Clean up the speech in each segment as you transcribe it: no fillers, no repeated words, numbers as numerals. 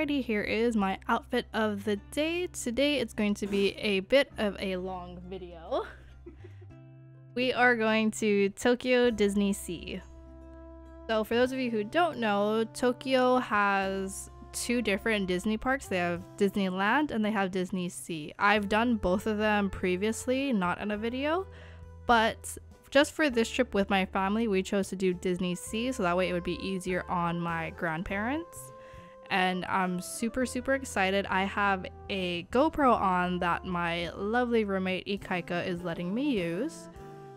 Alrighty, here is my outfit of the day. Today it's going to be a bit of a long video. We are going to Tokyo Disney Sea. So for those of you who don't know, Tokyo has two different Disney parks. They have Disneyland and they have Disney Sea. I've done both of them previously, not in a video, but just for this trip with my family, we chose to do Disney Sea so that way it would be easier on my grandparents. And I'm super excited. I have a GoPro on that my lovely roommate Ikaika is letting me use.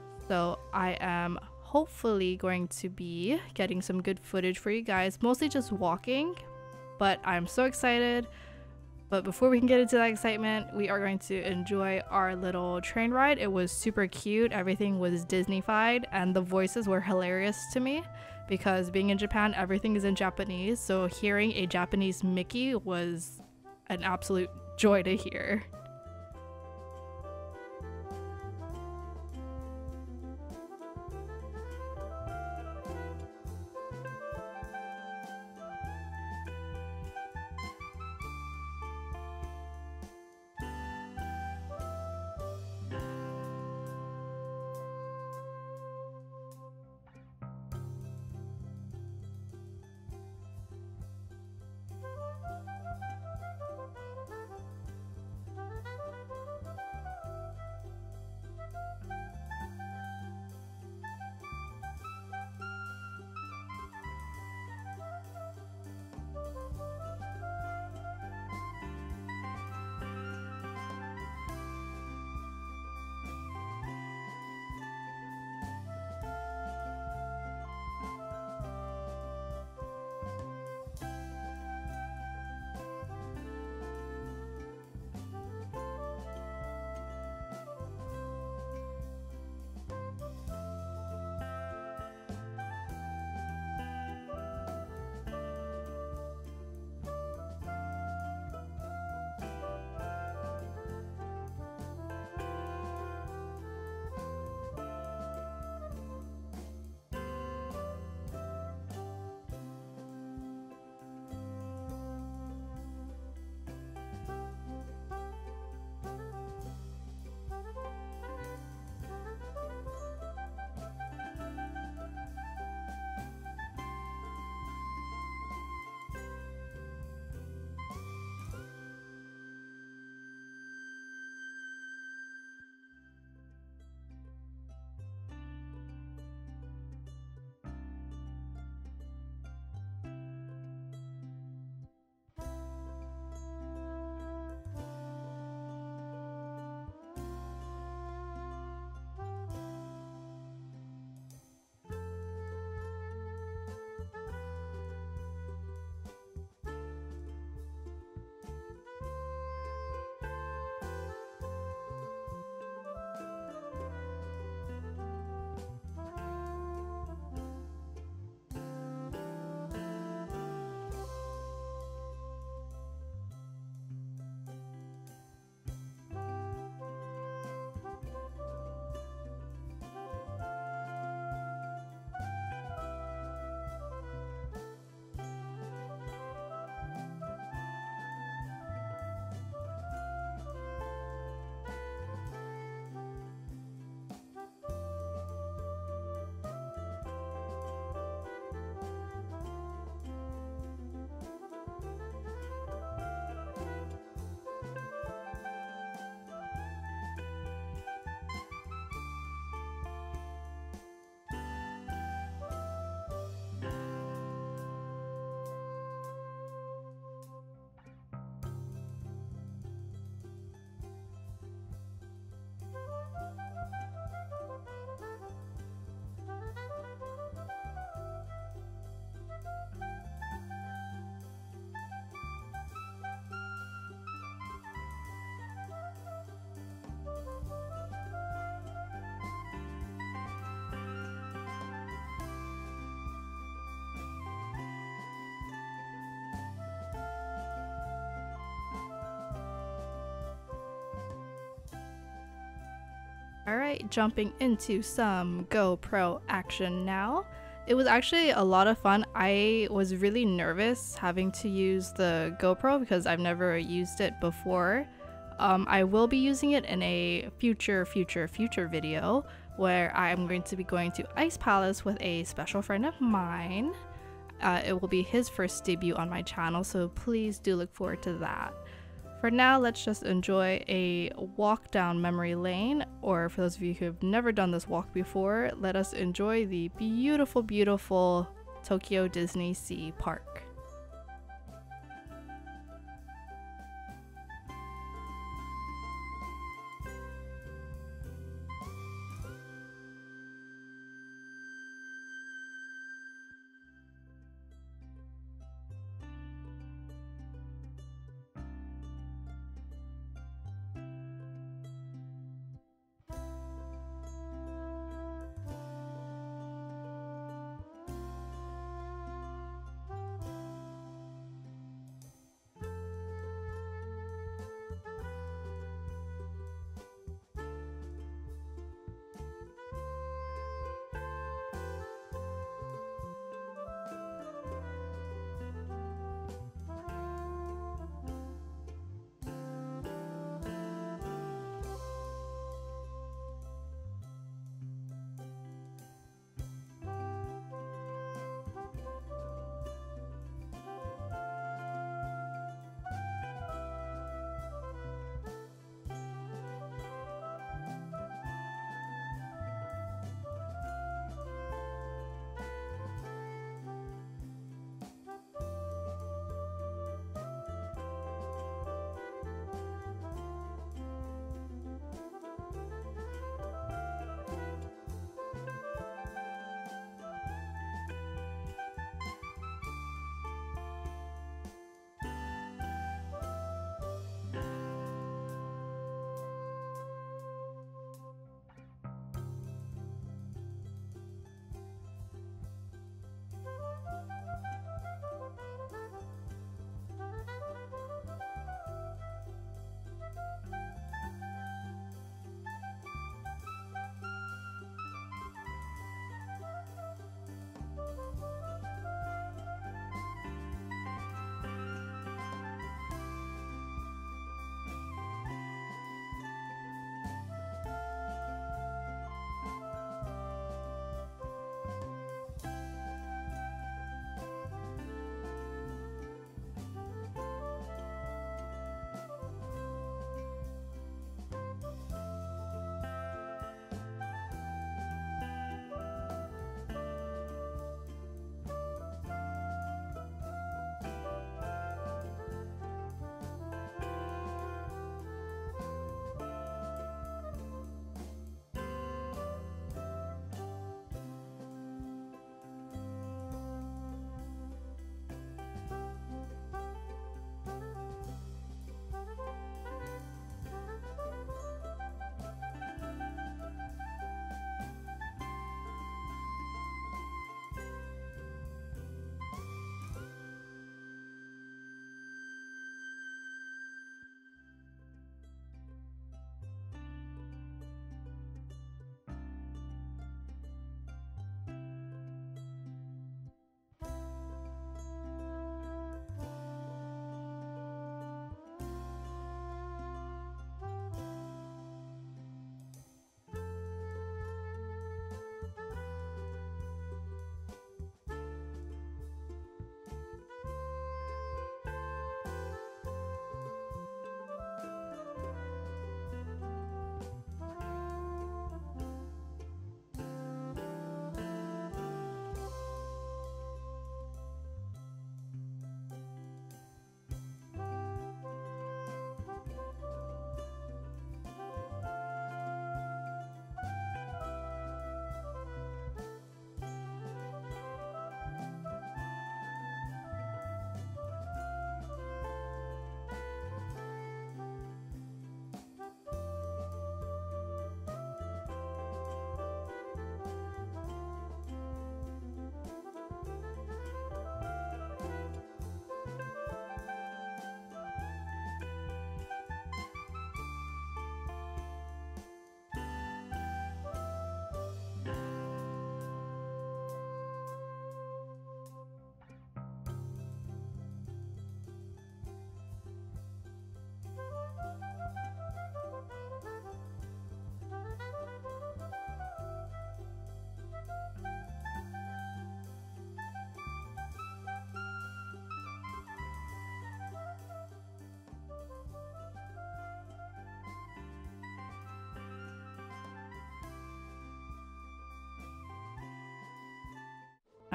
So I am hopefully going to be getting some good footage for you guys, mostly just walking, but I'm so excited. But before we can get into that excitement, we are going to enjoy our little train ride. It was super cute. Everything was Disney-fied and the voices were hilarious to me because being in Japan, everything is in Japanese. So hearing a Japanese Mickey was an absolute joy to hear. Alright, jumping into some GoPro action now. It was actually a lot of fun. I was really nervous having to use the GoPro because I've never used it before. I will be using it in a future video where I'm going to be going to Ice Palace with a special friend of mine. It will be his first debut on my channel, so please do look forward to that. For now, let's just enjoy a walk down memory lane, or for those of you who have never done this walk before, let us enjoy the beautiful, beautiful Tokyo Disney Sea Park.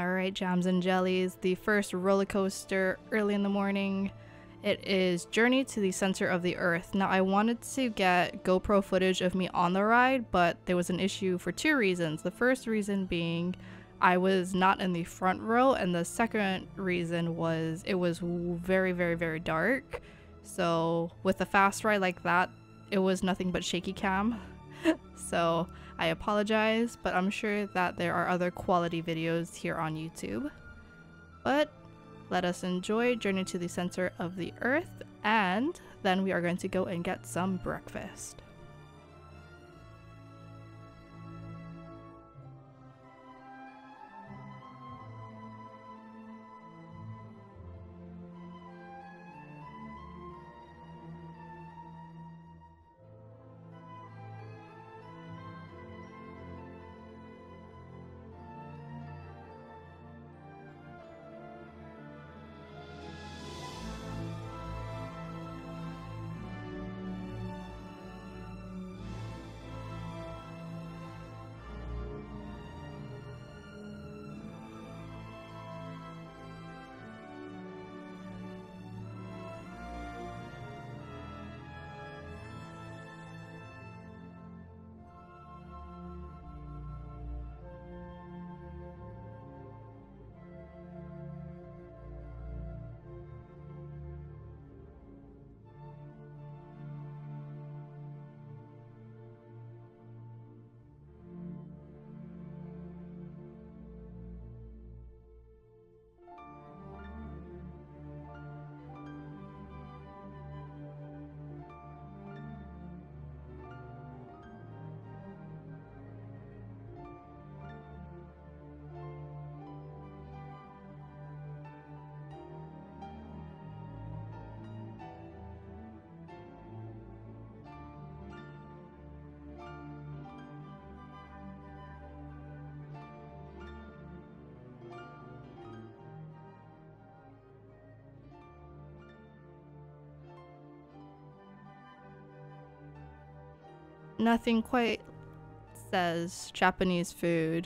Alright, jams and jellies. The first roller coaster early in the morning. It is Journey to the Center of the Earth. Now, I wanted to get GoPro footage of me on the ride, but there was an issue for two reasons. The first reason being I was not in the front row, and the second reason was it was very, very, very dark. So with a fast ride like that, it was nothing but shaky cam. So I apologize, but I'm sure that there are other quality videos here on YouTube. But let us enjoy Journey to the Center of the Earth, and then we are going to go and get some breakfast. Nothing quite says Japanese food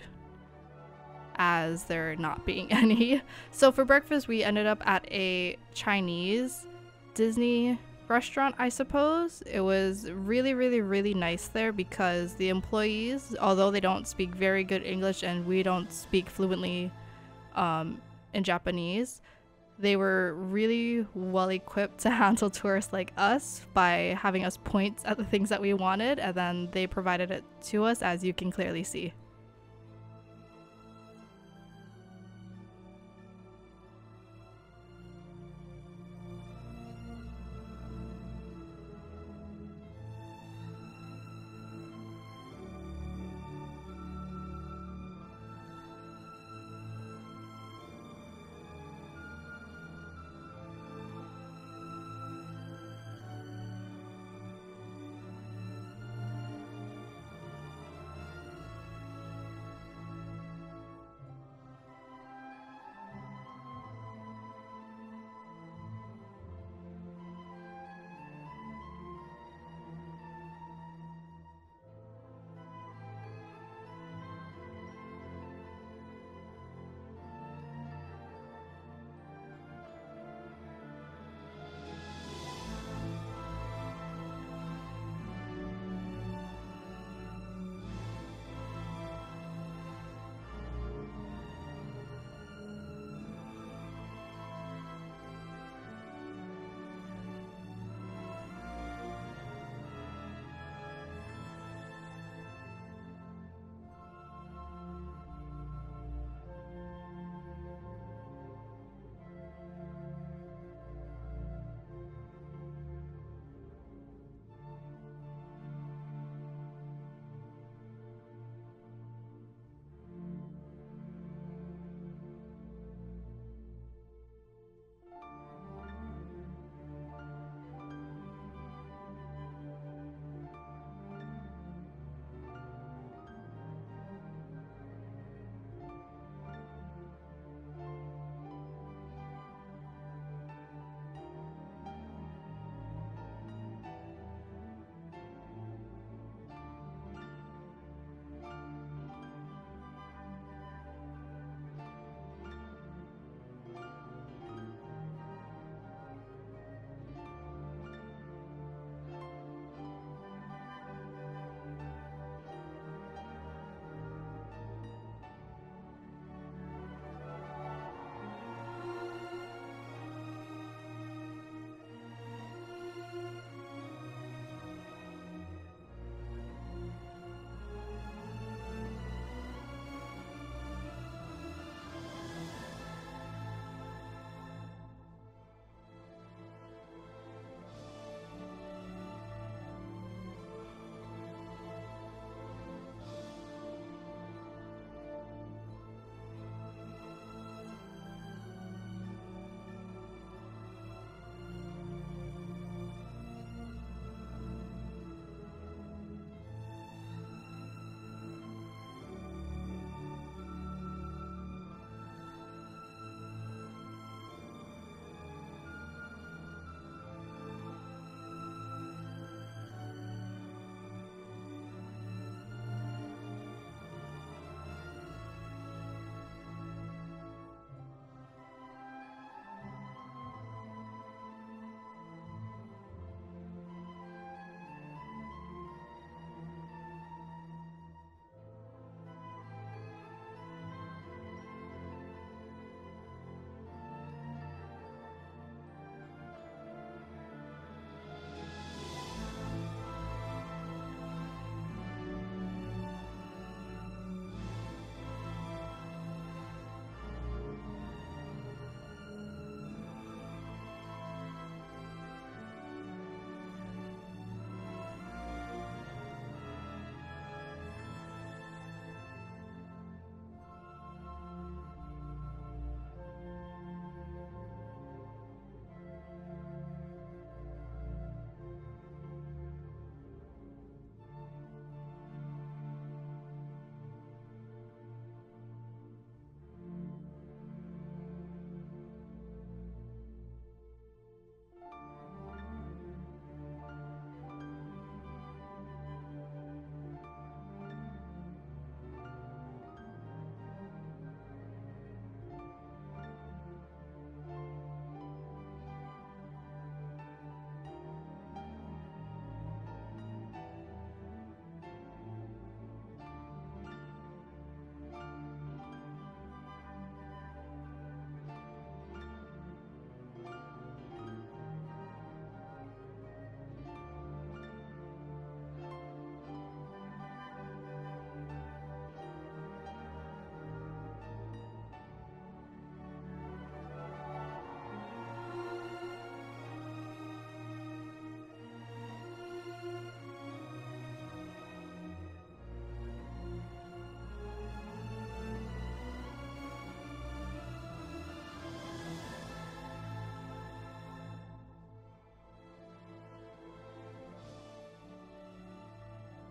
as there not being any. So for breakfast, we ended up at a Chinese Disney restaurant, I suppose. It was really, really, really nice there because the employees, although they don't speak very good English and we don't speak fluently in Japanese, they were really well equipped to handle tourists like us by having us point at the things that we wanted, and then they provided it to us, as you can clearly see.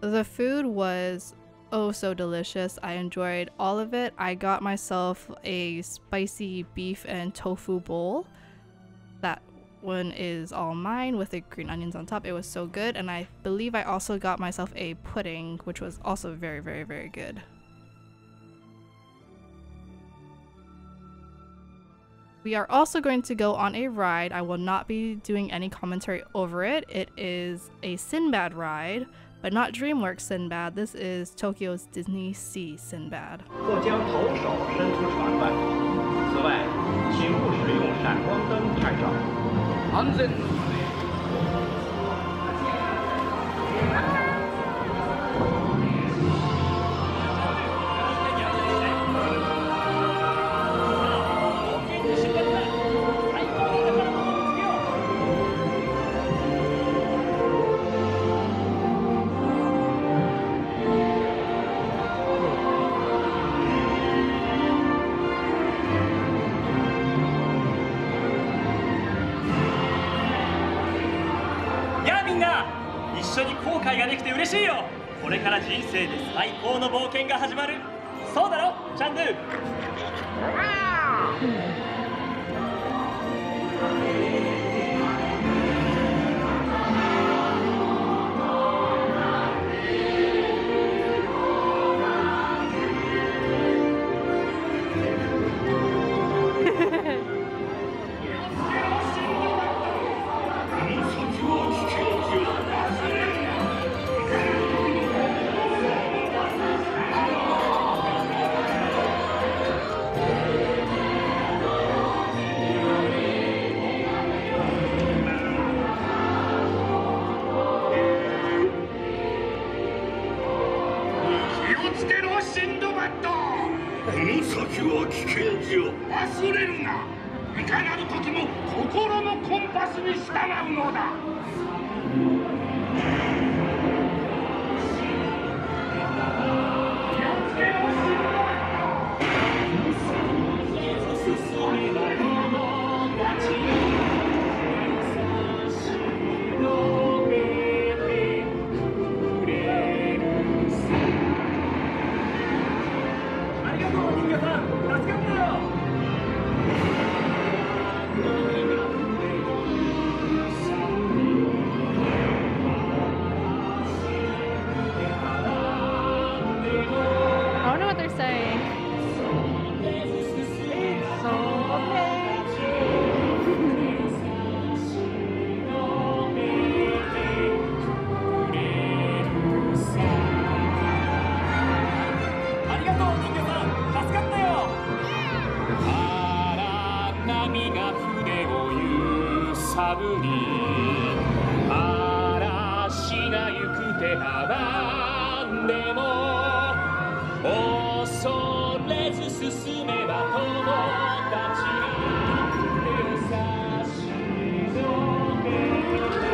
The food was oh so delicious. I enjoyed all of it. I got myself a spicy beef and tofu bowl. That one is all mine with the green onions on top. It was so good, and I believe I also got myself a pudding, which was also very, very, very good. We are also going to go on a ride. I will not be doing any commentary over it. It is a Sinbad ride, but not DreamWorks Sinbad. This is Tokyo's Disney Sea Sinbad. 或将头手伸出船外。此外，请勿使用闪光灯拍照。安全のため。一緒に後悔ができて嬉しいよ。これから人生で最高の冒険が始まる。そうだろ、チャンドゥ。忘れるな。いかなる時も心のコンパスに従うのだ。嵐が行く手阻んでも恐れず進めば友達が手を差し伸べて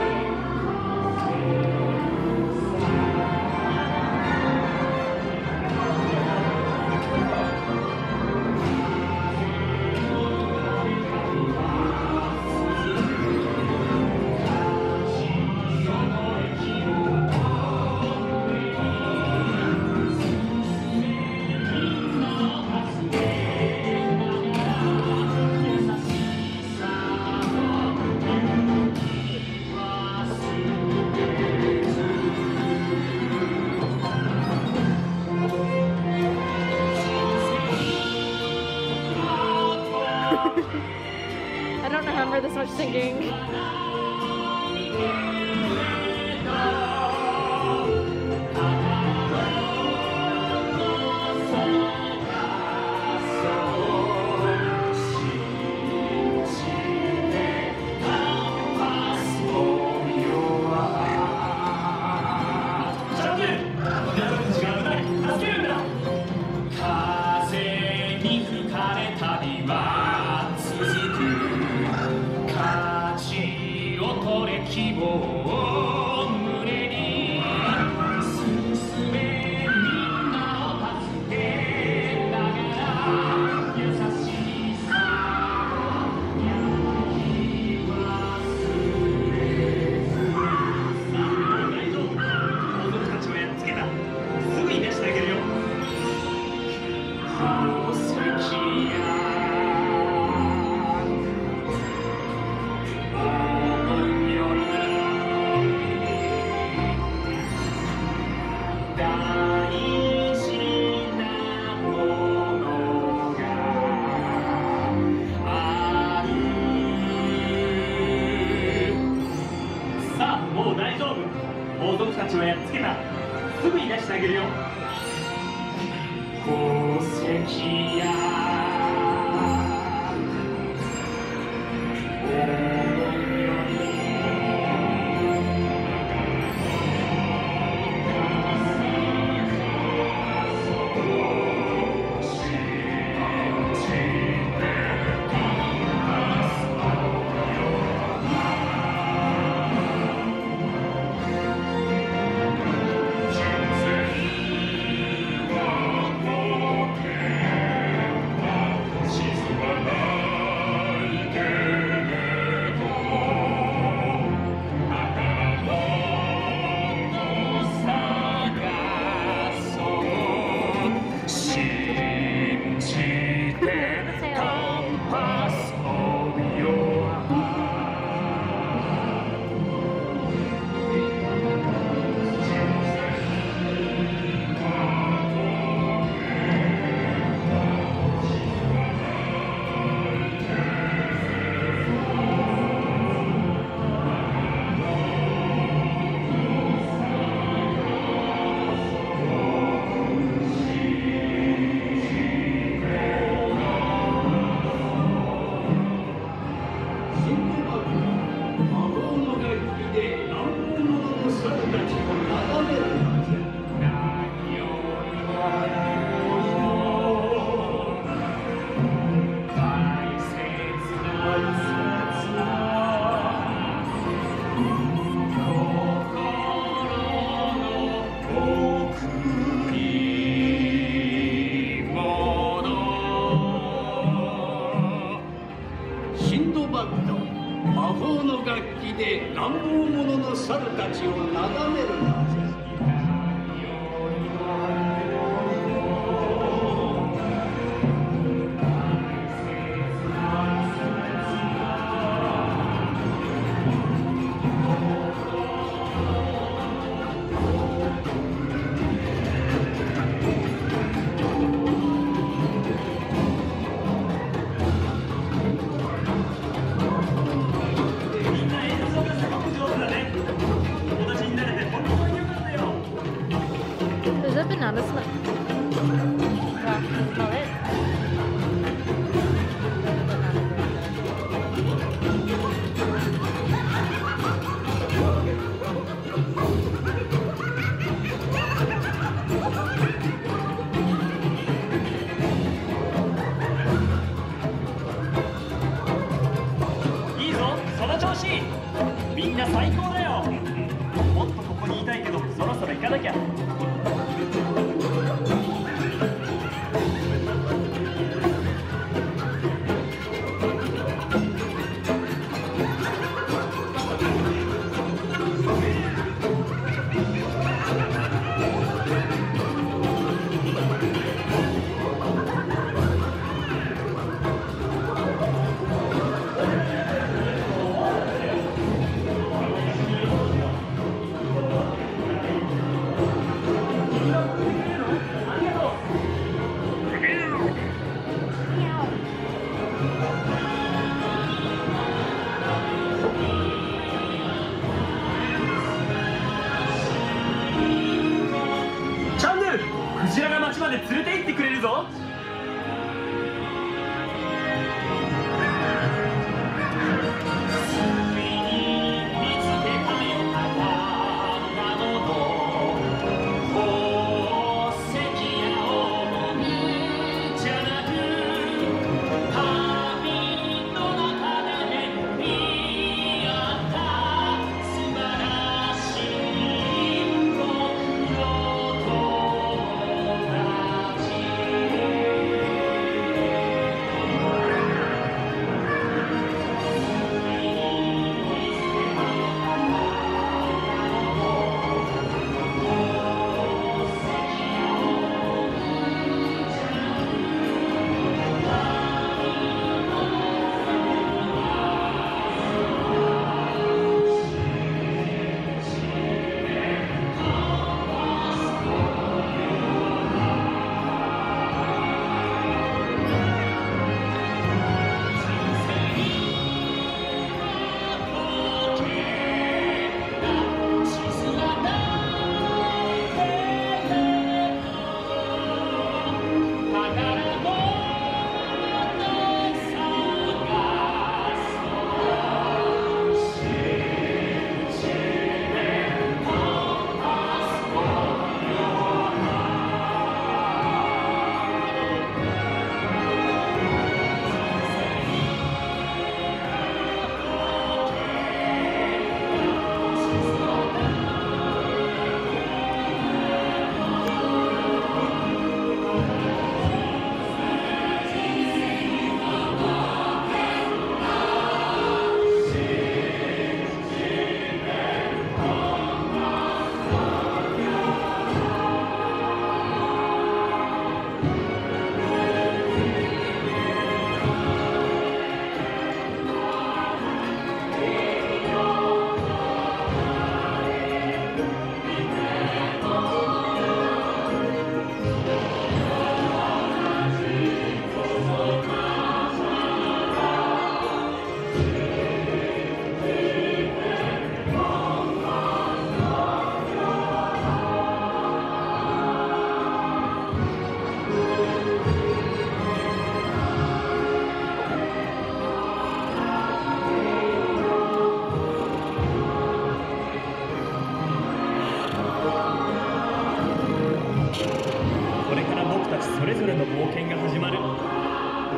I don't remember this much singing. ちはやっつけた。すぐに出してあげるよ。宝石や乱暴者の猿たちをなだめるな。 There's a banana smell. Smell it. いいぞ、その調子。みんな最高だよ。もっとここにいたいけど、そろそろ行かなきゃ。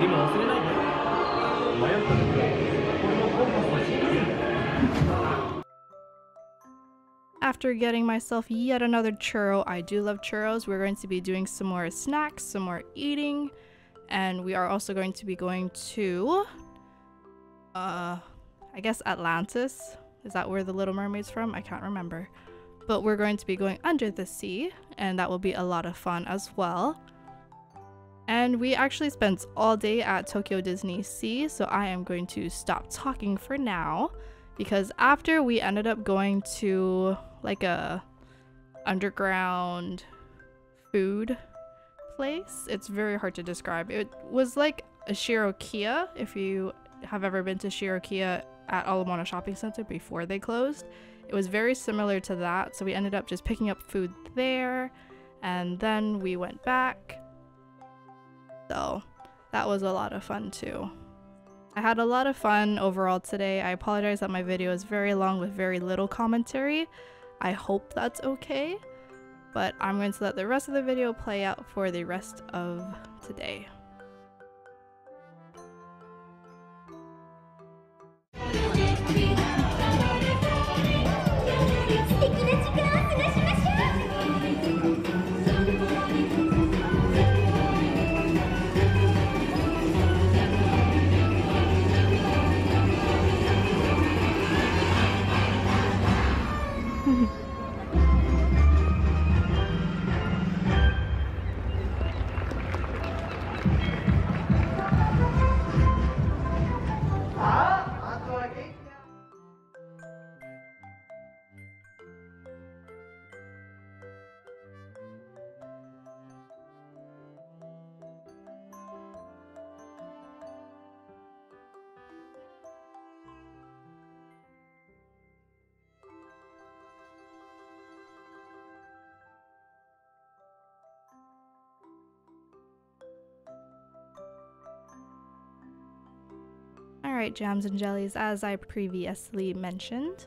でも忘れないで。迷った時はこれのコンパスを信じる。 After getting myself yet another churro, I do love churros, we're going to be doing some more snacks, some more eating, and we are also going to be going to, I guess Atlantis. Is that where the Little Mermaid's from? I can't remember. But we're going to be going under the sea, and that will be a lot of fun as well. And we actually spent all day at Tokyo Disney Sea, so I am going to stop talking for now, because after we ended up going to like a underground food place. It's very hard to describe. It was like a Shirokiya, if you have ever been to Shirokiya at Alamana Shopping Center before they closed. It was very similar to that, so we ended up just picking up food there, and then we went back. So that was a lot of fun too. I had a lot of fun overall today. I apologize that my video is very long with very little commentary. I hope that's okay, but I'm going to let the rest of the video play out for the rest of today. Alright, jams and jellies, as I previously mentioned,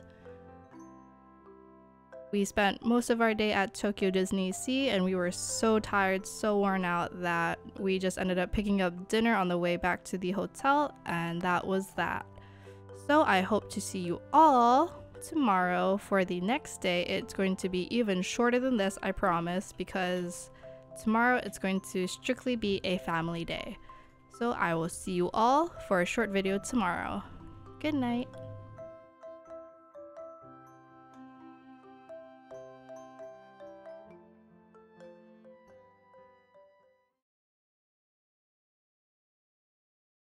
we spent most of our day at Tokyo Disney Sea, and we were so tired, so worn out that we just ended up picking up dinner on the way back to the hotel, and that was that. So I hope to see you all tomorrow for the next day. It's going to be even shorter than this, I promise, because tomorrow it's going to strictly be a family day. So I will see you all for a short video tomorrow. Good night.